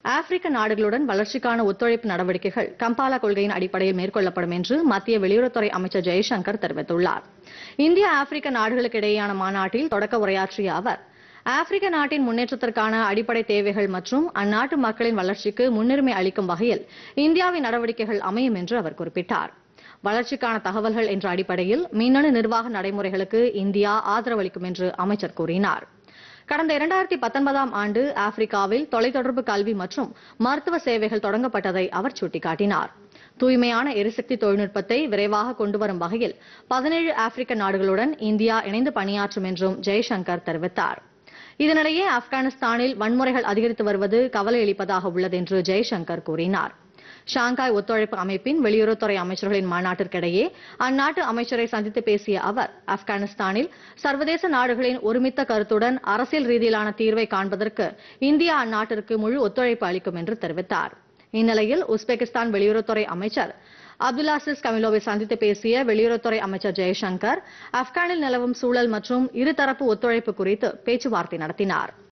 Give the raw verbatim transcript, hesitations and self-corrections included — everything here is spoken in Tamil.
ஆப்பிரிக்க நாடுகளுடன் வளர்ச்சிக்கான ஒத்துழைப்பு நடவடிக்கைகள் கம்பாலா கொள்கையின் அடிப்படையில் மேற்கொள்ளப்படும் என்று மத்திய வெளியுறவுத்துறை அமைச்சர் ஜெய்சங்கர் தெரிவித்துள்ளார். இந்தியா ஆப்பிரிக்க நாடுகளுக்கு இடையேயான மாநாட்டில் தொடக்க உரையாற்றிய அவர், ஆப்பிரிக்க நாட்டின் முன்னேற்றத்திற்கான அடிப்படை தேவைகள் மற்றும் அந்நாட்டு மக்களின் வளர்ச்சிக்கு முன்னுரிமை அளிக்கும் வகையில் இந்தியாவின் நடவடிக்கைகள் அமையும் என்று அவர் குறிப்பிட்டார். வளர்ச்சிக்கான தகவல்கள் என்ற அடிப்படையில் மின்னணு நிர்வாக நடைமுறைகளுக்கு இந்தியா ஆதரவளிக்கும் என்று அமைச்சர் கூறினார். கடந்த இரண்டாயிரத்தி பத்தொன்பதாம் ஆண்டு ஆப்பிரிக்காவில் தொலைத்தொடர்பு கல்வி மற்றும் மருத்துவ சேவைகள் தொடங்கப்பட்டதை அவர் சுட்டிக்காட்டினார். தூய்மையான எரிசக்தி தொழில்நுட்பத்தை விரைவாக கொண்டுவரும் வகையில் பதினேழு ஆப்பிரிக்க நாடுகளுடன் இந்தியா இணைந்து பணியாற்றும் என்றும் ஜெய்சங்கர் தெரிவித்தார். இதனிடையே ஆப்கானிஸ்தானில் வன்முறைகள் அதிகரித்து வருவது கவலையளிப்பதாக உள்ளது என்று ஜெய்சங்கர் கூறினார். ஷாங்காய் ஒத்துழைப்பு அமைப்பின் வெளியுறவுத்துறை அமைச்சர்களின் மாநாட்டிற்கிடையே அந்நாட்டு அமைச்சரை சந்தித்து பேசிய அவர், ஆப்கானிஸ்தானில் சர்வதேச நாடுகளின் ஒருமித்த கருத்துடன் அரசியல் ரீதியிலான தீர்வை காண்பதற்கு இந்தியா அந்நாட்டிற்கு முழு ஒத்துழைப்பு அளிக்கும் என்று தெரிவித்தார். இந்நிலையில் உஸ்பெகிஸ்தான் வெளியுறவுத்துறை அமைச்சர் அப்துல்லாசிஸ் கமிலோவை சந்தித்து பேசிய வெளியுறவுத்துறை அமைச்சர் ஜெய்சங்கர், ஆப்கானில் நிலவும் சூழல் மற்றும் இருதரப்பு ஒத்துழைப்பு குறித்து பேச்சுவார்த்தை நடத்தினார்.